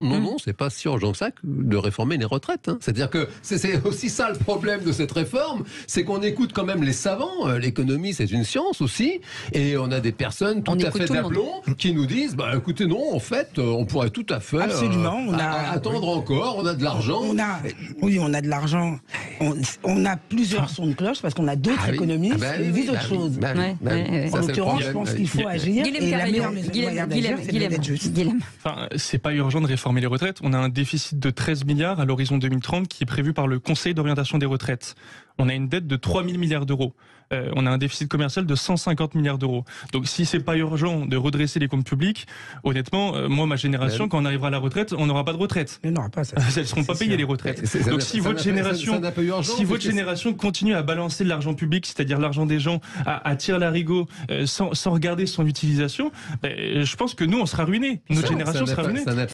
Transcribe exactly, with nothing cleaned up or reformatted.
non, Mmh. non, c'est pas si urgent que ça de réformer les retraites. Hein. C'est-à-dire que c'est aussi ça le problème de cette réforme, c'est qu'on écoute quand même les savants. L'économie, c'est une science aussi, et on a des personnes tout On à écoute fait tout le monde. d'aplomb qui nous disent, bah écoutez, non, en fait, on pourrait tout à fait Absolument, euh, on a- à- attendre encore, on a de l'argent. On a, oui, on a de l'argent. On, on a plusieurs sons de cloche parce qu'on a d'autres Ah oui. économistes Ah bah qui oui, visent bah autre oui, chose. bah oui, Ouais, bah oui. ouais, ouais. Ça, En c'est le l'occurrence, je problème. pense qu'il faut Il y a- agir Guillaume et la Carayon, meilleure maison Guillaume, moyen Guillaume, d'agir, c'est de Guillaume, d'être juste. Guillaume. Enfin, c'est pas urgent de réformer les retraites. On a un déficit de treize milliards à l'horizon deux mille trente qui est prévu par le Conseil d'orientation des retraites. On a une dette de trois mille milliards d'euros. Euh, on a un déficit commercial de cent cinquante milliards d'euros. Donc si c'est pas urgent de redresser les comptes publics, honnêtement, euh, moi, ma génération, Ben, quand on arrivera à la retraite, on n'aura pas de retraite. Mais non, pas ça. Elles seront pas C'est payées sûr. les retraites. C'est- ça Donc n'a- si ça votre n'a- génération, ça n'a pas eu urgence, si votre puisque- génération continue à balancer de l'argent public, c'est-à-dire l'argent des gens, à, à tirer l'arigot euh, sans, sans regarder son utilisation, ben, je pense que nous on sera ruinés. Notre Ça- génération ça n'a sera pas- ruinée. ça n'a